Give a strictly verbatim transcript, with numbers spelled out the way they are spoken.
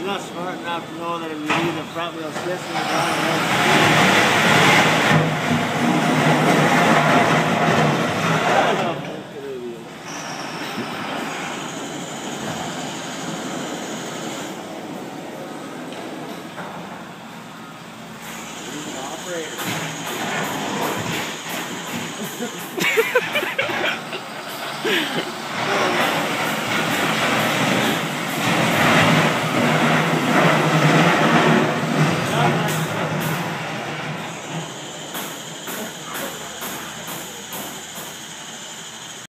You're not smart enough to know that if you leave the front wheel shifts in the ground, operator.